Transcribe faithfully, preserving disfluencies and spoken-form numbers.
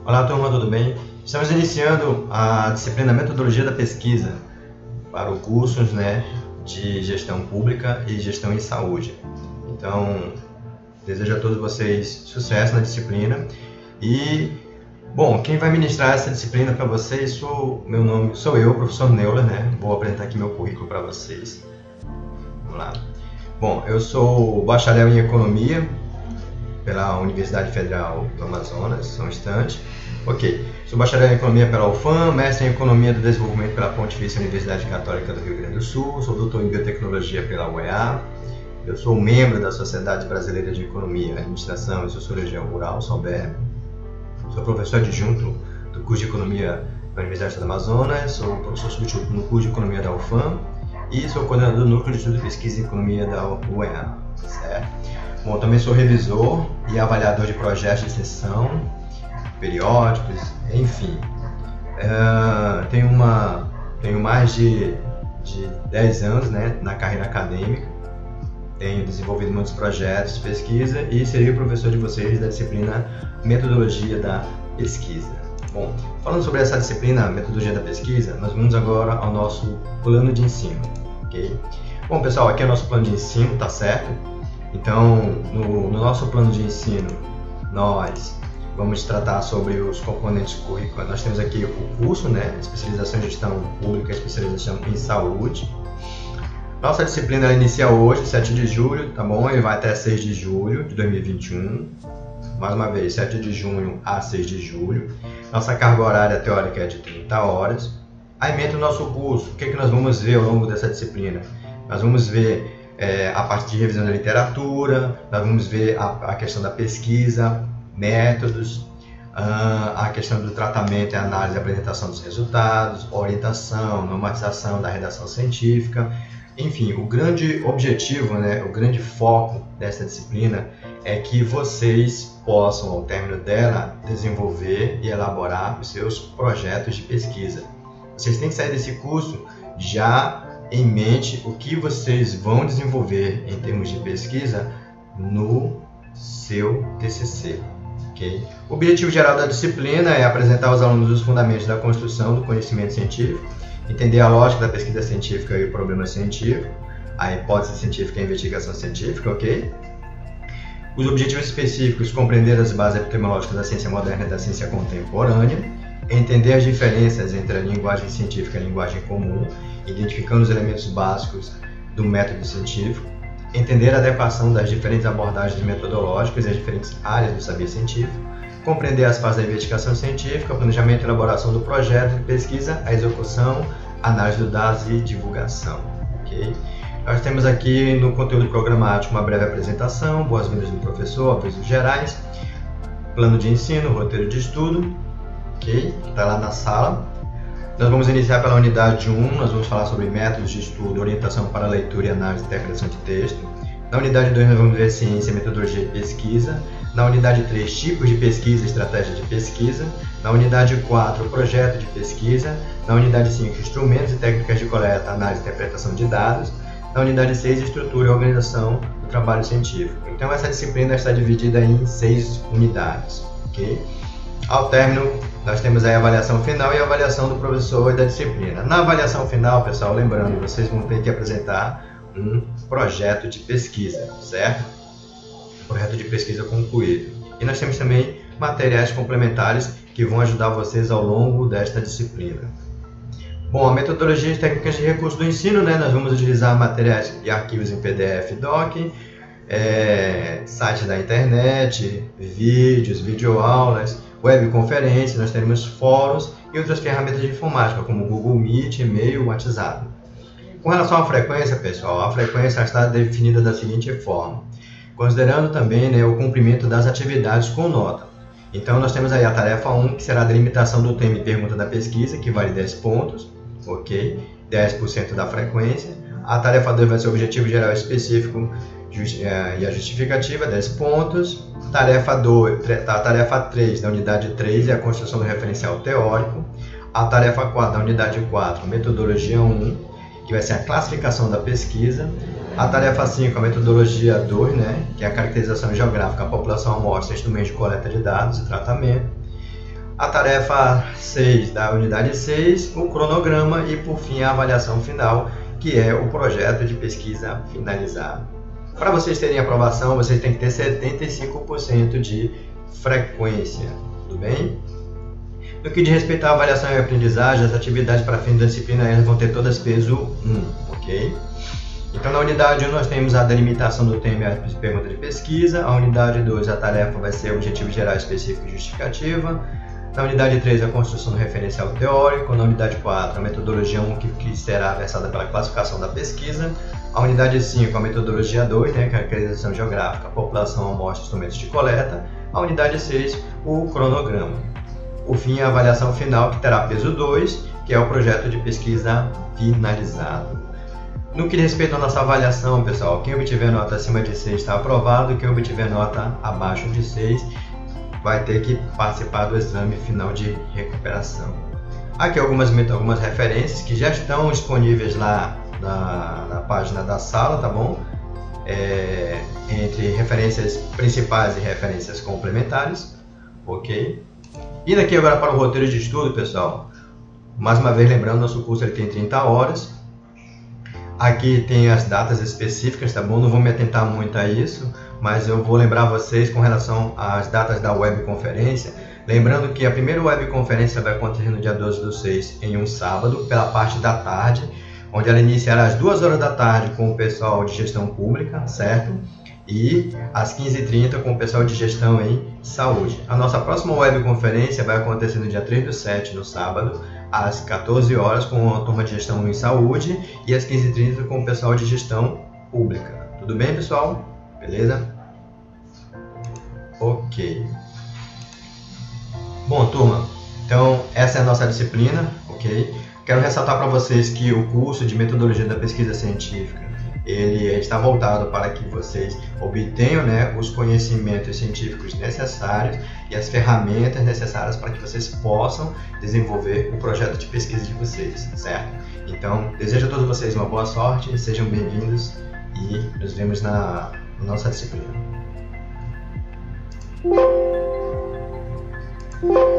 Olá turma, tudo bem? Estamos iniciando a disciplina Metodologia da Pesquisa para o cursos, né, de Gestão Pública e Gestão em Saúde. Então, desejo a todos vocês sucesso na disciplina e, bom, quem vai ministrar essa disciplina para vocês sou, meu nome, sou eu, professor Neuler, né? Vou apresentar aqui meu currículo para vocês. Vamos lá. Bom, eu sou bacharel em Economia pela Universidade Federal do Amazonas, só um instante. Ok, sou bacharel em Economia pela U F A M, mestre em Economia do Desenvolvimento pela Pontifícia Universidade Católica do Rio Grande do Sul, sou doutor em Biotecnologia pela U E A, eu sou membro da Sociedade Brasileira de Economia, Administração e Sociologia Rural, SOBER, sou professor adjunto do curso de Economia da Universidade do Amazonas, sou professor substituto no curso de Economia da U F A M e sou coordenador do Núcleo de Estudo e Pesquisa em Economia da U E A, certo? Bom, também sou revisor e avaliador de projetos de extensão, periódicos, enfim. Uh, tenho, uma, tenho mais de, de dez anos, né, na carreira acadêmica, tenho desenvolvido muitos projetos de pesquisa e serei o professor de vocês da disciplina Metodologia da Pesquisa. Bom, falando sobre essa disciplina Metodologia da Pesquisa, nós vamos agora ao nosso plano de ensino, ok? Bom, pessoal, aqui é o nosso plano de ensino, tá certo? Então, no, no nosso plano de ensino, nós vamos tratar sobre os componentes curriculares. Nós temos aqui o curso, né? Especialização em Gestão Pública, Especialização em Saúde. Nossa disciplina ela inicia hoje, sete de julho, tá bom? E vai até seis de julho de dois mil e vinte e um. Mais uma vez, sete de junho a seis de julho. Nossa carga horária teórica é de trinta horas. Aí entra o nosso curso. O que, é que nós vamos ver ao longo dessa disciplina? Nós vamos ver É, a parte de revisão da literatura, nós vamos ver a, a questão da pesquisa, métodos, uh, a questão do tratamento e análise e apresentação dos resultados, orientação, normatização da redação científica. Enfim, o grande objetivo, né, o grande foco dessa disciplina é que vocês possam, ao término dela, desenvolver e elaborar os seus projetos de pesquisa. Vocês têm que sair desse curso já em mente o que vocês vão desenvolver em termos de pesquisa no seu T C C. Okay? O objetivo geral da disciplina é apresentar aos alunos os fundamentos da construção do conhecimento científico, entender a lógica da pesquisa científica e o problema científico, a hipótese científica e a investigação científica, ok? Os objetivos específicos, compreender as bases epistemológicas da ciência moderna e da ciência contemporânea, entender as diferenças entre a linguagem científica e a linguagem comum, identificando os elementos básicos do método científico, entender a adequação das diferentes abordagens metodológicas e as diferentes áreas do saber científico, compreender as fases da investigação científica, planejamento e elaboração do projeto de pesquisa, a execução, análise dos dados e divulgação. Okay? Nós temos aqui no conteúdo programático uma breve apresentação, boas-vindas do professor, avisos gerais, plano de ensino, roteiro de estudo, ok? Que está lá na sala. Nós vamos iniciar pela unidade um, nós vamos falar sobre métodos de estudo, orientação para leitura e análise e interpretação de texto. Na unidade dois nós vamos ver ciência, metodologia e pesquisa. Na unidade três, tipos de pesquisa e estratégia de pesquisa. Na unidade quatro, projeto de pesquisa. Na unidade cinco, instrumentos e técnicas de coleta, análise e interpretação de dados. Na unidade seis, estrutura e organização do trabalho científico. Então essa disciplina está dividida em seis unidades, ok? Ao término, nós temos aí a avaliação final e a avaliação do professor e da disciplina. Na avaliação final, pessoal, lembrando, vocês vão ter que apresentar um projeto de pesquisa, certo? Um projeto de pesquisa concluído. E nós temos também materiais complementares que vão ajudar vocês ao longo desta disciplina. Bom, a metodologia e técnicas de recurso do ensino, né? Nós vamos utilizar materiais e arquivos em P D F, doc, é, sites da internet, vídeos, videoaulas, webconferências, nós teremos fóruns e outras ferramentas de informática, como Google Meet, e-mail, WhatsApp. Com relação à frequência, pessoal, a frequência está definida da seguinte forma, considerando também, né, o cumprimento das atividades com nota. Então, nós temos aí a tarefa um, que será a delimitação do tema e pergunta da pesquisa, que vale dez pontos, ok? dez por cento da frequência. A tarefa dois vai ser o objetivo geral específico e a justificativa, dez pontos. Tarefa dois, a tarefa três da unidade três é a construção do referencial teórico. A tarefa quatro da unidade quatro, metodologia um, que vai ser a classificação da pesquisa. A tarefa cinco, a metodologia dois, né, que é a caracterização geográfica, a população, amostra, instrumentos de coleta de dados e tratamento. A tarefa seis da unidade seis, o cronograma e por fim a avaliação final, que é o projeto de pesquisa finalizado. Para vocês terem aprovação, vocês têm que ter setenta e cinco por cento de frequência, tudo bem? No que diz respeito à avaliação e aprendizagem, as atividades para fim da disciplina elas vão ter todas peso um, ok? Então, na unidade um, nós temos a delimitação do tema e a pergunta de pesquisa. A unidade dois, a tarefa vai ser objetivo geral específico e justificativa. Na unidade três, a construção do referencial teórico. Na unidade quatro, a metodologia um, que, que será versada pela classificação da pesquisa. A unidade cinco, a metodologia dois, né, que é a caracterização geográfica, população, amostra, instrumentos de coleta. A unidade seis, o cronograma. Por fim, a avaliação final, que terá peso dois, que é o projeto de pesquisa finalizado. No que diz respeito à nossa avaliação, pessoal, quem obtiver nota acima de seis está aprovado, quem obtiver nota abaixo de seis vai ter que participar do exame final de recuperação. Aqui algumas, algumas referências que já estão disponíveis lá na, na página da sala, tá bom? É, entre referências principais e referências complementares, ok? Indo aqui agora para o roteiro de estudo, pessoal, mais uma vez lembrando, nosso curso ele tem trinta horas. Aqui tem as datas específicas, tá bom? Não vou me atentar muito a isso, mas eu vou lembrar vocês com relação às datas da webconferência. Lembrando que a primeira webconferência vai acontecer no dia doze do seis, em um sábado, pela parte da tarde, onde ela iniciará às duas horas da tarde com o pessoal de gestão pública, certo? E às quinze e trinta com o pessoal de gestão em saúde. A nossa próxima webconferência vai acontecer no dia três do sete, no sábado, às quatorze horas com a turma de gestão em saúde e às quinze e trinta com o pessoal de gestão pública. Tudo bem, pessoal? Beleza? Ok. Bom, turma, então essa é a nossa disciplina, ok? Quero ressaltar para vocês que o curso de Metodologia da Pesquisa Científica ele está voltado para que vocês obtenham, né, os conhecimentos científicos necessários e as ferramentas necessárias para que vocês possam desenvolver o projeto de pesquisa de vocês, certo? Então, desejo a todos vocês uma boa sorte, sejam bem-vindos e nos vemos na, na nossa disciplina.